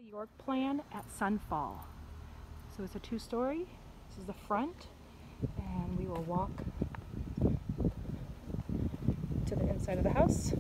York plan at Sunfall. So it's a two-story. This is the front, and we will walk to the inside of the house.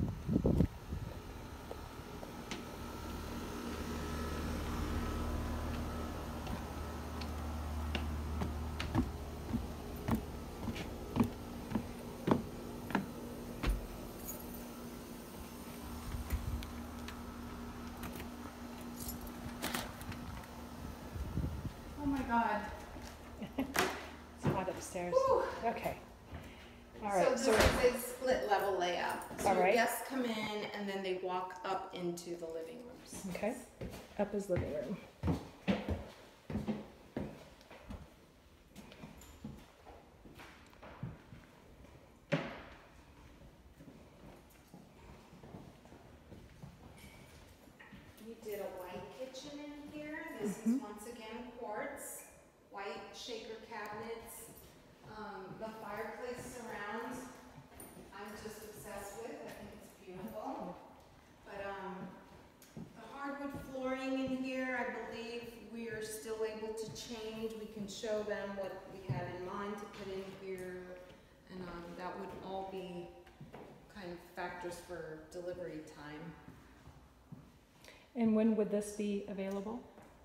Oh my God. It's hot upstairs. Whew. Okay. All right. So this is a split level layout. So All right. guests come in and then they walk up into the living rooms. Okay. Up is living room. We did a white kitchen in here. This is once again quartz, white shaker cabinets. The fireplace surround, I'm just obsessed with. I think it's beautiful. But the hardwood flooring in here, I believe we are still able to change. We can show them what we had in mind to put in here, and that would all be kind of factors for delivery time. And when would this be available?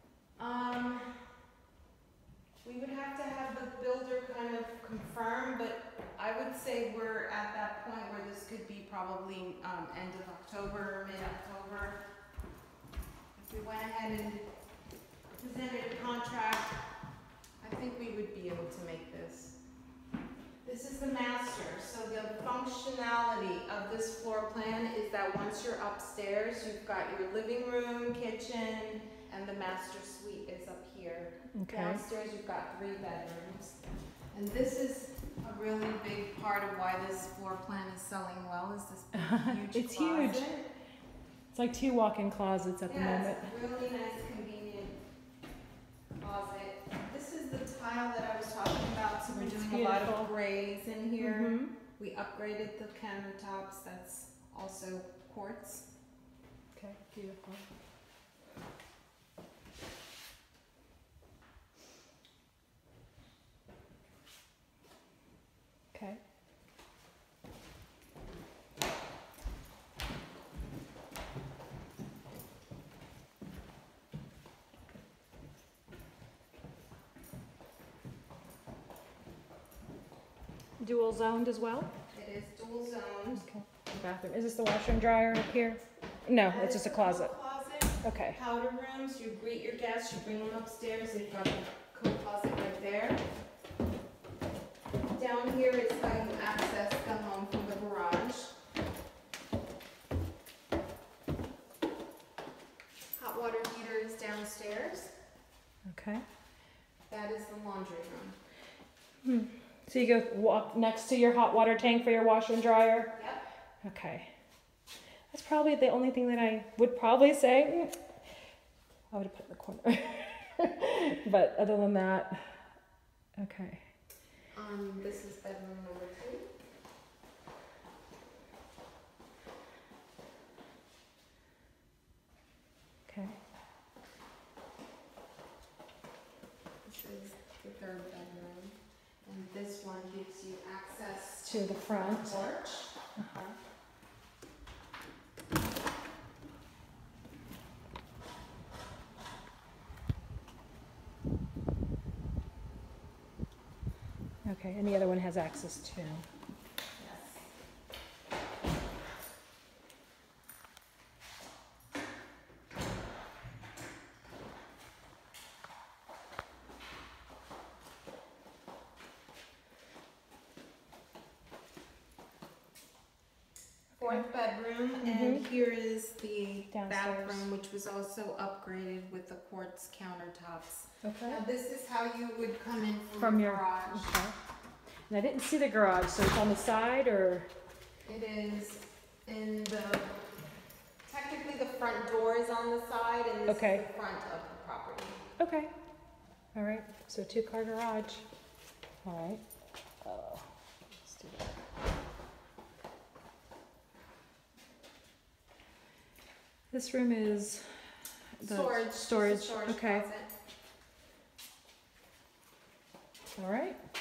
We would have to have the builder kind of confirm, but I would say we're at that point where this could be probably end of October, mid-October. If we went ahead and presented a contract, I think we would be able to make this. This is the master, so the functionality of this floor plan is that once you're upstairs, you've got your living room, kitchen, and the master suite is up here. Okay. Downstairs, you've got 3 bedrooms. And this is a really big part of why this floor plan is selling well, is this big, huge It's closet. huge. It's like 2 walk-in closets at the moment. Yeah, it's a really nice, convenient closet. This is the tile that I was talking about, so we're It's doing a lot beautiful. of grays in here. Mhm. We upgraded the countertops, that's also quartz. Okay, beautiful. Okay. Dual zoned as well? It is dual zoned. Okay. Bathroom. Is this the washer and dryer up here? No, it's just a closet. Closet. Okay. Powder rooms, you greet your guests, you bring them upstairs, they've got a coat closet right there. Down here is how you access the home from the garage. Hot water heater is downstairs. Okay. That is the laundry room. So you go walk next to your hot water tank for your washer and dryer? Yep. Okay. That's probably the only thing that I would probably say. I would have put it in the corner. But other than that, okay. This is bedroom number 2. Okay. This is the 3rd bedroom. And this one gives you access To the front. porch. Uh-huh. Okay, and the other one has access too. Yes. Fourth bedroom, and here is the Downstairs. bathroom, which was also upgraded with the quartz countertops. Okay. Now this is how you would come in From your your garage. Okay. And I didn't see the garage, so it's on the side or? It is in the, technically the front door is on the side, and this Okay. is the front of the property. Okay. All right. So 2-car garage. All right. Let's do that. This room is the Storage. storage. Just a storage Okay. closet. All right.